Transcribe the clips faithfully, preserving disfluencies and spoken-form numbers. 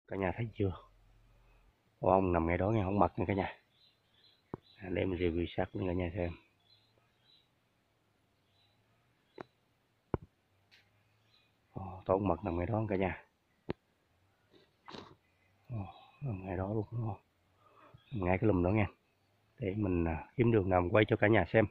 Cả nhà thấy chưa? Ồ, ông nằm ngay đó nghe, không mật nha cả nhà. Để mình review sát cho cả nhà xem. Ồ, tổ ong mật nằm ngay đó cả nhà. Ồ, nằm ngay đó luôn, đúng không? Nằm ngay cái lùm đó nha. Để mình kiếm đường nào quay cho cả nhà xem.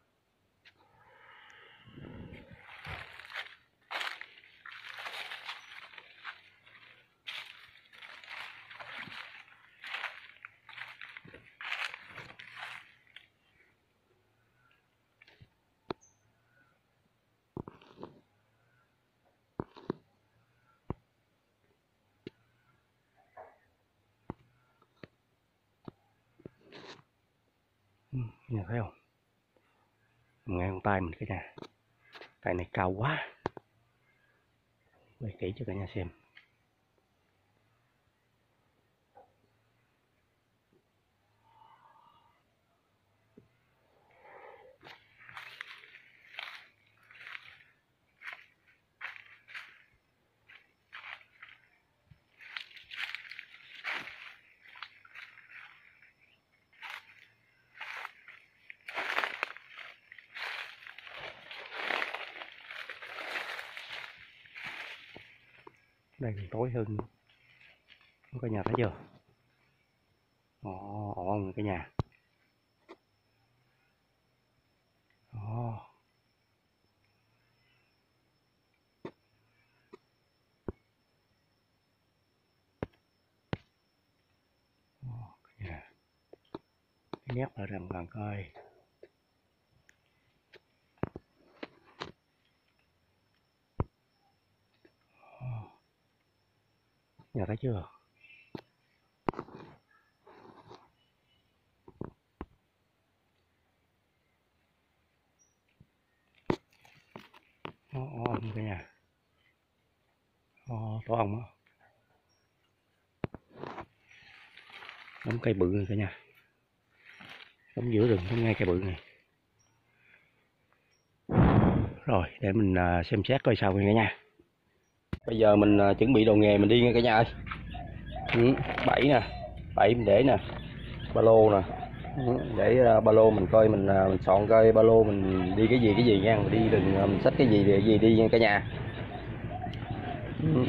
Nhà thấy không? Ngay con tay mình cái nhà. Tay này cao quá. Quay kỹ cho cả nhà xem. Đây còn tối hơn. Cả nhà thấy chưa? Ồ, ổn cả nhà. Ồ. Ồ, cả nhà. Cái nét ở đằng bằng coi. Ồ. Nhà thấy chưa? Ồ, ồ, cả nhà. Ồ, tổ ong á. Đống cây bự này cả nhà. Đống giữa rừng, đống ngay cây bự này. Rồi, để mình xem xét coi sao cả nhà. Bây giờ mình chuẩn bị đồ nghề mình đi nha cả nhà ơi. Ừ, bẫy nè, bẫy mình để nè, ba lô nè. Ừ, để ba lô mình coi mình mình soạn coi ba lô mình đi cái gì cái gì nha, mình đi đừng mình xách cái gì cái gì đi nha cả nhà. Ừ.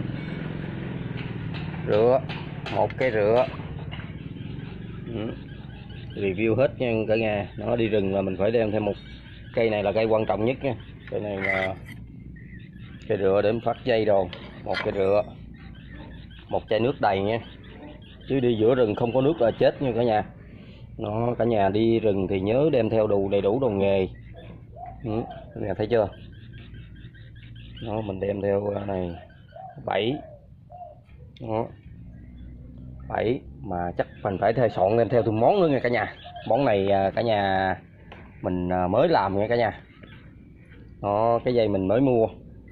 Rửa, một cái rửa. Ừ. Review hết nha cả nhà. Nó đi rừng là mình phải đem thêm một cây này là cây quan trọng nhất nha. Cây này là cây rửa để phát dây đồ, một cây rửa, một chai nước đầy nha, chứ đi giữa rừng không có nước là chết nha cả nhà. Nó cả nhà đi rừng thì nhớ đem theo đủ đầy đủ đồ nghề. Ừ, cả nhà thấy chưa? Nó mình đem theo này bảy, đó, bảy mà chắc mình phải theo soạn đem theo thêm món nữa nha cả nhà. Món này cả nhà mình mới làm nha cả nhà. Đó, cái dây mình mới mua.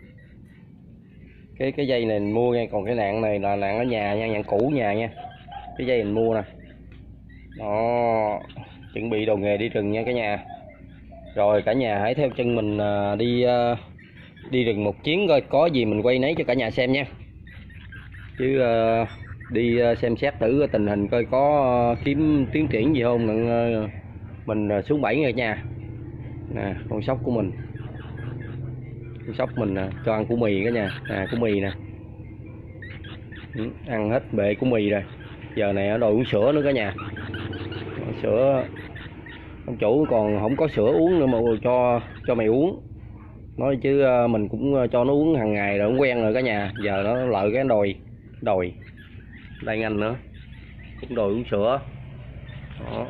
Cái cái dây này mình mua nha, còn cái nạn này là nạn ở nhà nha, nạn cũ nhà nha. Cái dây mình mua nè. Đó, chuẩn bị đồ nghề đi rừng nha cả nhà. Rồi cả nhà hãy theo chân mình đi đi rừng một chuyến coi có gì mình quay nấy cho cả nhà xem nha. Chứ đi xem xét thử tình hình coi có kiếm tiến triển gì không, mình xuống bẫy nha cả nhà. Nè, con sóc của mình. Con sóc mình cho ăn củ mì cả nhà. À, củ mì nè. Ừ, ăn hết bệ củ mì rồi. Giờ này ở đòi uống sữa nữa cả nhà. Sữa ông chủ còn không có sữa uống nữa mà cho cho mày uống. Nói chứ mình cũng cho nó uống hàng ngày rồi, nó quen rồi cả nhà. Giờ nó lợi cái đòi đòi đây anh nữa cũng đòi uống sữa. Đó.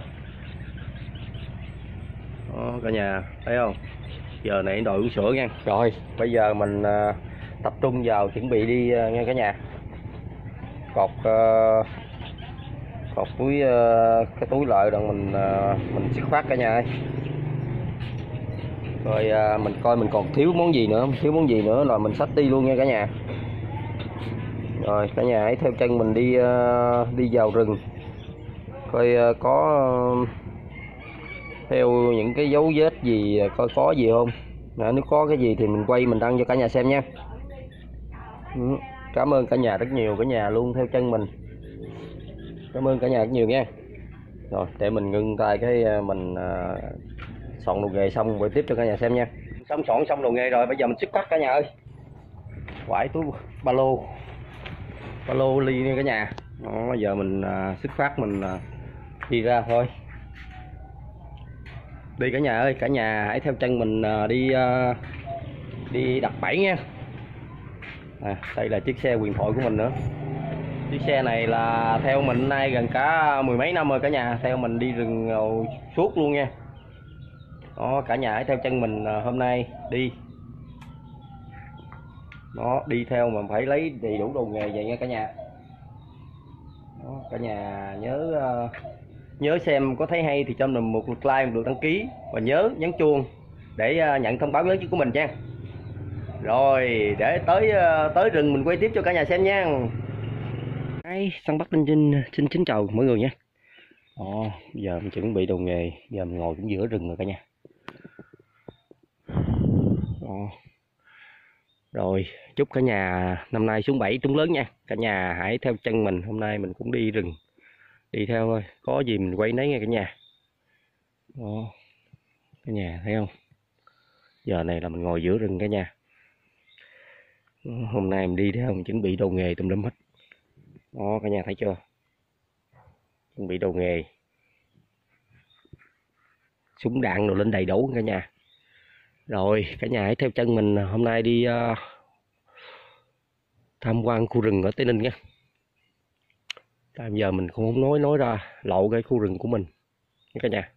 Đó, cả nhà thấy không? Giờ này đòi uống sữa nha. Rồi bây giờ mình uh, tập trung vào chuẩn bị đi uh, nha cả nhà. Cột uh, cột túi uh, cái túi lợi rồi mình uh, mình xuất phát cả nhà ơi. Rồi à, mình coi mình còn thiếu món gì nữa, thiếu món gì nữa là mình xách đi luôn nha cả nhà. Rồi cả nhà hãy theo chân mình đi uh, đi vào rừng coi uh, có uh, theo những cái dấu vết gì, coi có gì không. Nếu có cái gì thì mình quay mình đăng cho cả nhà xem nha. Ừ. Cảm ơn cả nhà rất nhiều, cả nhà luôn theo chân mình. Cảm ơn cả nhà rất nhiều nha. Rồi để mình ngưng tay cái mình à, soạn đồ nghề xong rồi tiếp cho cả nhà xem nha. Xong soạn xong đồ nghề rồi, bây giờ mình xuất phát cả nhà ơi. Quải túi ba lô ba lô ly nha cả nhà. Đó, bây giờ mình à, xuất phát mình à, đi ra thôi. Đi cả nhà ơi, cả nhà hãy theo chân mình à, đi à, đi đặt bẫy nha. À, đây là chiếc xe huyền thoại của mình nữa. Chiếc xe này là theo mình nay gần cả mười mấy năm rồi cả nhà, theo mình đi rừng suốt luôn nha. Đó, cả nhà hãy theo chân mình hôm nay đi. Nó đi theo mà phải lấy đầy đủ đồ nghề vậy nha cả nhà. Đó, cả nhà nhớ uh, nhớ xem có thấy hay thì cho mình một lượt like, một lượt đăng ký và nhớ nhấn chuông để uh, nhận thông báo lớn nhất của mình nha. Rồi để tới uh, tới rừng mình quay tiếp cho cả nhà xem nha. Hey, săn bắt linh Trinh xin kính chào mọi người nha. Ồ, giờ mình chuẩn bị đồ nghề, giờ mình ngồi cũng giữa rừng rồi cả nhà. Ồ. Rồi chúc cả nhà năm nay xuống bẫy trúng lớn nha. Cả nhà hãy theo chân mình, hôm nay mình cũng đi rừng, đi theo thôi, có gì mình quay nấy nghe cả nhà. Đó, cả nhà thấy không, giờ này là mình ngồi giữa rừng cả nhà. Hôm nay mình đi theo mình chuẩn bị đồ nghề tùm lum hết. Đó, cả nhà thấy chưa, chuẩn bị đồ nghề, súng đạn rồi lên đầy đủ cả nhà. Rồi cả nhà hãy theo chân mình hôm nay đi uh, tham quan khu rừng ở Tây Ninh nha. Tại giờ mình cũng không nói nói ra lộ cái khu rừng của mình nha cả nhà.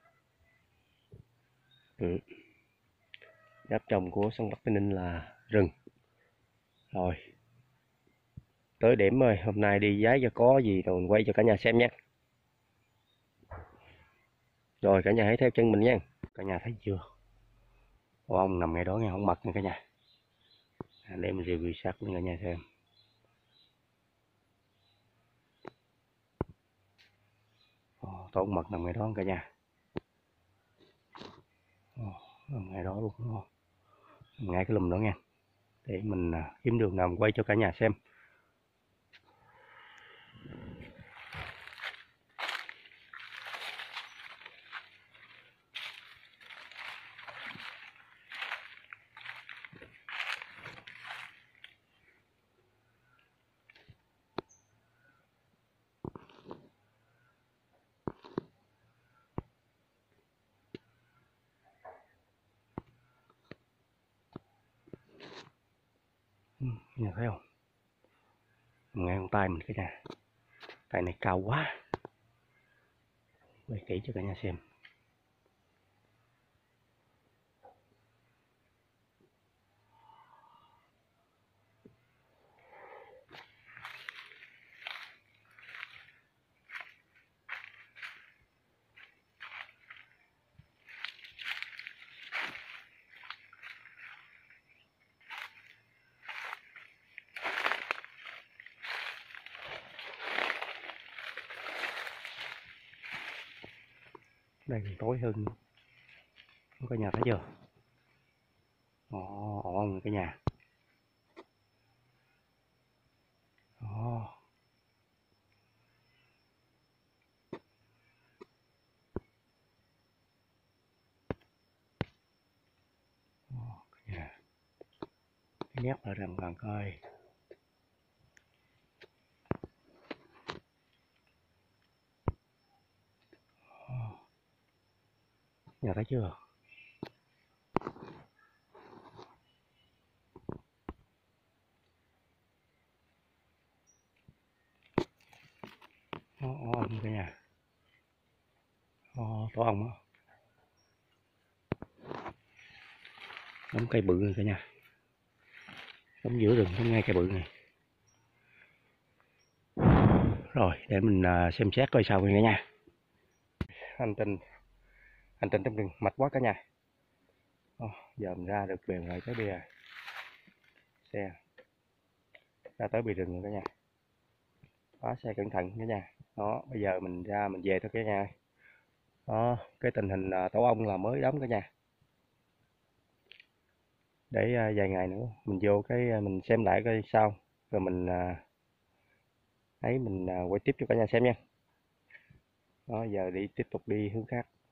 Ừ. Giáp trồng của sông Bắc Tây Ninh là rừng. Rồi tới điểm rồi, hôm nay đi giái cho có gì rồi mình quay cho cả nhà xem nha. Rồi cả nhà hãy theo chân mình nha. Cả nhà thấy chưa, ô ong nằm ngay đó nghe, không mật nha cả nhà. Để mình review sát cho cả nhà xem. Tổ ong mật nằm ngay đó cả nhà. Ồ, nằm ngay đó luôn, nằm ngay cái lùm đó nha. Để mình kiếm đường nào quay cho cả nhà xem. Nhà thấy không, ngay con tay mình cả nhà, tay này cao quá, quay kỹ cho cả nhà xem. Đây còn tối hơn nữa. Cả nhà thấy chưa, ồ ồn cả nhà. Ồ. Ồ, cả nhà nhét lại rằng bằng coi. Ồ. Nhà thấy chưa, ồ ồn cả nhà. Ồ, tổ ong á, đống cây bự này cả nhà, đống giữa rừng, đống ngay cây bự này. Rồi để mình xem xét coi sao cả nhà. Hành trình hành trình trong rừng mệt quá cả nhà. Ồ, giờ mình ra được bèo lại tới bìa xe, ra tới bìa rừng rồi cả nhà. Khóa xe cẩn thận cả nhà. Đó, bây giờ mình ra mình về thôi cả nhà. Đó, cái tình hình tổ ong là mới đóng cả nhà. Để vài ngày nữa mình vô cái mình xem lại coi sao. rồi mình à, ấy mình à, quay tiếp cho cả nhà xem nha. Đó, giờ đi tiếp tục đi hướng khác.